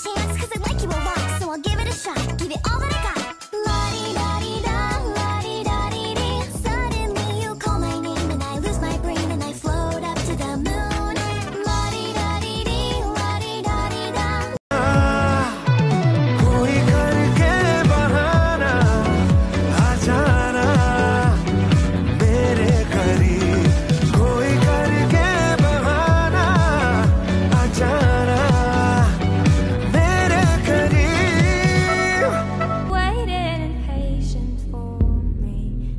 chance, cause I like you a lot, so I'll give it a shot. Give it all that I got. La-di-da-di-da, la-di-da-di-dee. Suddenly you call my name and I lose my brain and I float up to the moon. La-di-da-di-dee, la-di-da-di-da. कोई करके बहाना आ जाना मेरे करीब, कोई करके बहाना आ जाना मेरे करीब. Waiting impatient for me,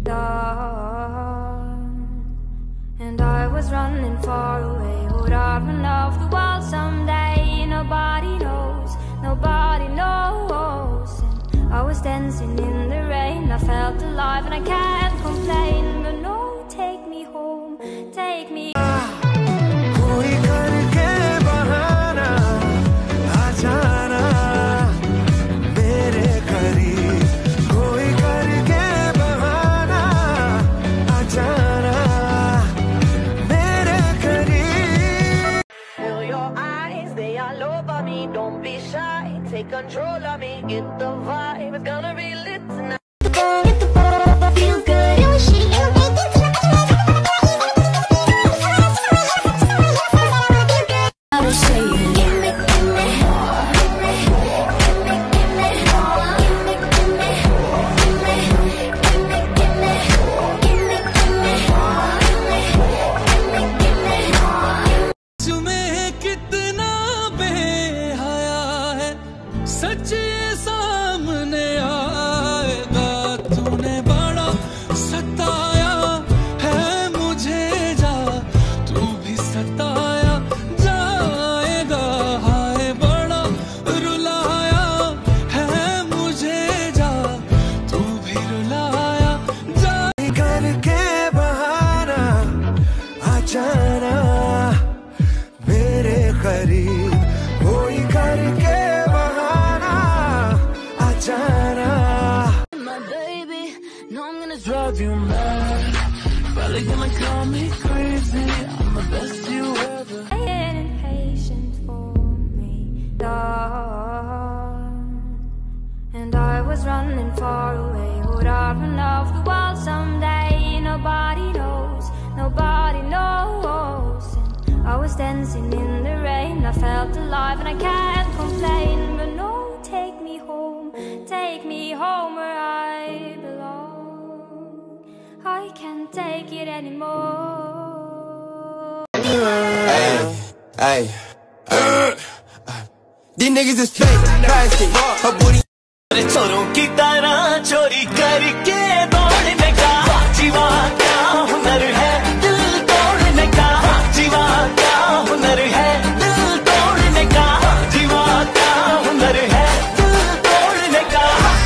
dawn. And I was running far away. Would I run off the world someday? Nobody knows, nobody knows. And I was dancing in the rain. I felt alive and I can't complain. But no, take me home, take me. कोई करके बहाना आ जाना मेरे करीब, कोई करके बहाना आ जाना मेरे करीब. Feel your eyes, they all over me. Don't be shy, take control of me. Get the vibe, it's gonna be lit tonight. Feel good, it was shitty, you make it to I will say it. Give me, give me, give me, give me, give me, give me, give me, give me, तुम्हें कितना बेहया है, सच ये सामने आएगा. तूने बड़ा सताया है मुझे, जा तू भी सताया जाएगा. हाय बड़ा रुलाया है मुझे, जा तू भी रुलाया जा. करके बहाना आ जाना मेरे करीब, कोई करके बहाना आ जाना. My baby, no, I'm gonna drive you mad. Probably gonna call me crazy. I'm the best you ever. Waiting impatient for me, dawn. And I was running far away. Would I run off the world someday? Nobody knows, nobody knows. And I was dancing in the rain. I felt alive and I can't complain. But no, take me home where I belong. I can't take it anymore. Hey, these niggas is fake, plastic, her booty. चोरों की तरह चोरी करके दौड़ने का जीवा क्या हुनर है, दिल तोड़ने का जीवा क्या हुनर है, दिल तोड़ने का जीवा क्या हुनर है, दिल तोड़ने का.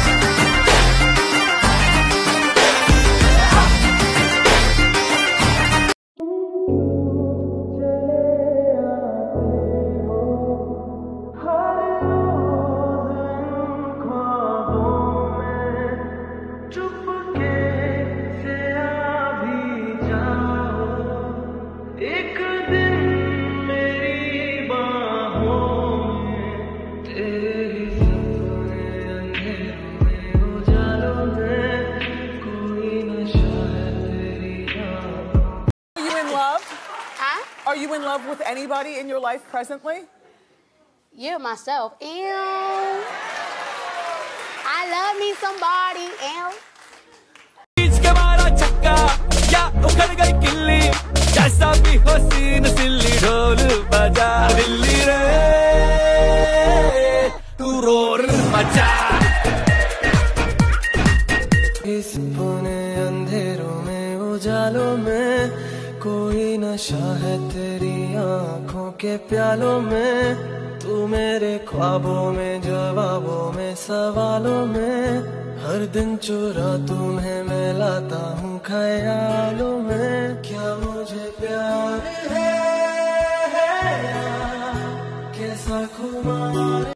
एक दिन मेरी बाहों में, तेरी सपने अंधेरों में, उजालों में, कोई नशा है तेरी आँखों. Are you in love? Huh? Are you in love with anybody in your life presently? Yeah, myself. Ew. I love me somebody. Ew. के मारा छक्का या उखड़ गई किल्ली, जैसा भी हो सीन सिल्ली ढोल बजा. दिल्ली रे तू रोर मचा. इस पुने अंधेरों में, उजालों में, कोई नशा है तेरी आँखों के प्यालों में. तू मेरे ख्वाबों में, जवाबों में, सवालों में. हर दिन चुरा तुम्हें मैं लाता हूँ ख्यालों में. क्या मुझे प्यार है या कैसा खुमार